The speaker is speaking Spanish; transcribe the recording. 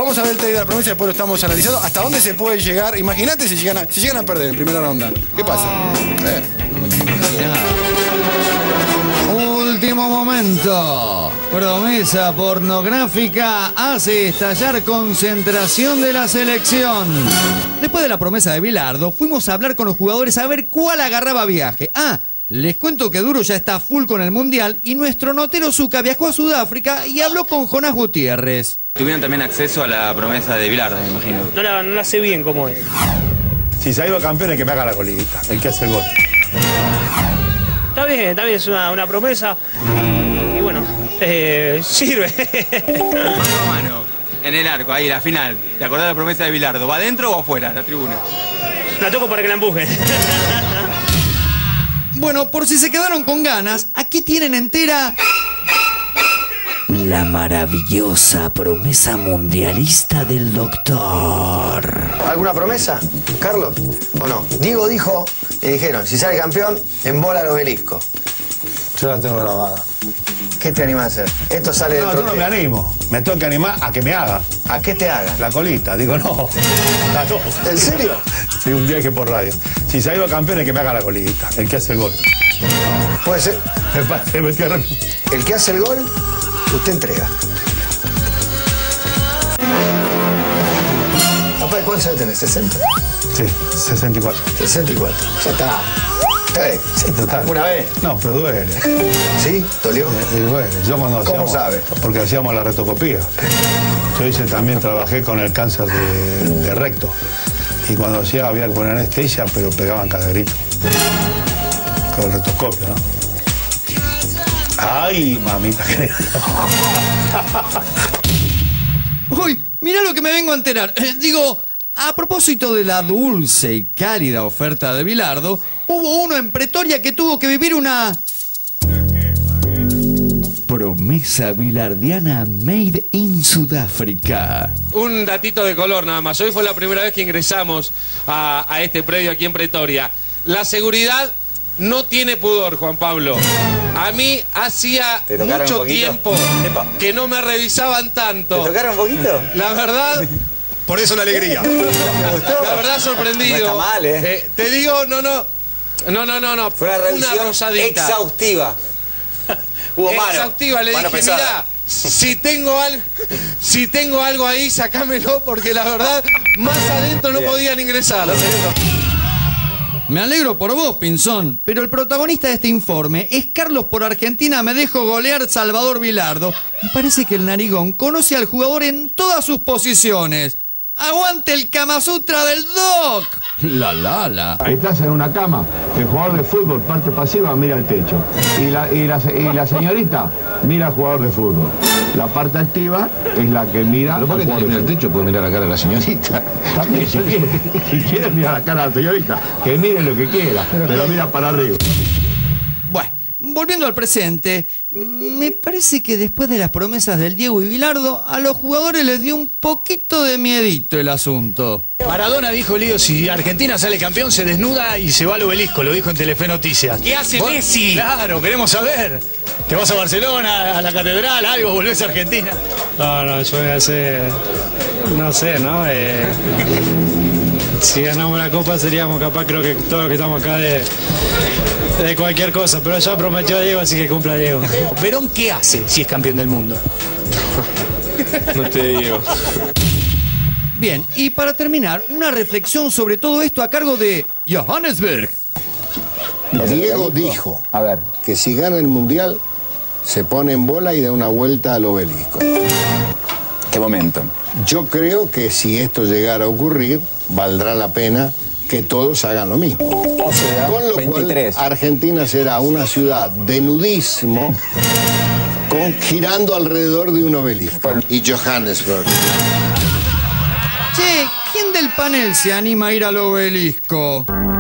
vamos a ver el trade de la promesa y después lo estamos analizando. ¿Hasta dónde se puede llegar? Imagínate si llegan a perder en primera ronda. ¿Qué pasa? No me quiero imaginar. Último momento. Promesa pornográfica hace estallar concentración de la selección. Después de la promesa de Bilardo, fuimos a hablar con los jugadores a ver cuál agarraba viaje. Les cuento que Duro ya está full con el Mundial y nuestro notero Zucca viajó a Sudáfrica y habló con Jonás Gutiérrez. Tuvieron también acceso a la promesa de Bilardo, me imagino. No la sé bien cómo es. Si salgo campeón es que me haga la colita, el que hace el gol. Está bien, es una promesa y bueno, sirve. Mano a mano, en el arco, ahí, la final. ¿Te acordás de la promesa de Bilardo? ¿Va adentro o afuera, la tribuna? La toco para que la empuje. Bueno, por si se quedaron con ganas, aquí tienen entera la maravillosa promesa mundialista del doctor. ¿Alguna promesa, Carlos? ¿O no? Diego dijo, le dijeron, si sale campeón, embola el obelisco. Yo la tengo grabada. ¿Qué te animas a hacer? Esto sale del No, yo no propio. me animo. Me tengo que animar a que me haga. ¿A qué te hagan? La colita. Digo, no. ¿En serio? Sí, un día dije por radio. Si salgo campeón es que me haga la colita, el que hace el gol. Puede ser. Me estoy arrepentiendo. El que hace el gol, usted entrega. Papá, ¿cuántos años tenés? ¿60? Sí, 64. 64. Ya está. Sí, total. ¿Alguna vez? No, pero duele. ¿Sí? ¿Dolió? Duele. Yo cuando ¿Cómo hacíamos, sabe? Porque hacíamos la retoscopía. Yo también trabajé con el cáncer de recto. Y cuando hacía había que poner anestesia, pero pegaban cada grito. Con el retoscopio, ¿no? Ay, mamita querida. Uy, mirá lo que me vengo a enterar. Digo, a propósito de la dulce y cálida oferta de Bilardo, hubo uno en Pretoria que tuvo que vivir una promesa bilardiana made in Sudáfrica. Un datito de color nada más. Hoy fue la primera vez que ingresamos a este predio aquí en Pretoria. La seguridad no tiene pudor, Juan Pablo. A mí hacía mucho tiempo que no me revisaban tanto. ¿Te tocaron un poquito? La verdad... Por eso la alegría. La verdad sorprendido. No está mal, ¿eh? Te digo, no. Fue una revisión rosadita. exhaustiva. Hubo mano. Exhaustiva, le Mano dije, pesada. mirá, si tengo algo ahí, sacámelo, porque la verdad, más adentro no podían ingresar. Me alegro por vos, Pinzón, pero el protagonista de este informe es Carlos por Argentina me dejo golear Salvador Bilardo. Me parece que el narigón conoce al jugador en todas sus posiciones. ¡Aguante el Kama Sutra del Doc! La. Estás en una cama, el jugador de fútbol, parte pasiva, mira el techo. Y la señorita mira al jugador de fútbol. La parte activa es la que mira al jugador de fútbol. Mira el techo, puede mirar la cara de la señorita. También, si quiere mirar la cara de la señorita, que mire lo que quiera, pero mira para arriba. Bueno, volviendo al presente, me parece que después de las promesas del Diego y Bilardo, a los jugadores les dio un poquito de miedito el asunto. Maradona dijo, Lío, si Argentina sale campeón se desnuda y se va al obelisco, lo dijo en Telefe Noticias. ¿Qué hace Messi? Claro, queremos saber. ¿Te vas a Barcelona, a la catedral, algo, volvés a Argentina? No, yo voy a hacer, no sé, ¿no? Si ganamos la Copa seríamos capaz, creo que todos los que estamos acá de cualquier cosa, pero ya prometió a Diego, así que cumpla Diego. ¿Verón qué hace si es campeón del mundo? No te digo. Bien, y para terminar, una reflexión sobre todo esto a cargo de Johannesburg. Diego dijo que si gana el Mundial se pone en bola y da una vuelta al obelisco. ¿Qué momento? Yo creo que si esto llegara a ocurrir, valdrá la pena que todos hagan lo mismo. O sea, Con lo 23. cual, Argentina será una ciudad de nudismo girando alrededor de un obelisco. Y Johannesburg. Che, ¿quién del panel se anima a ir al obelisco?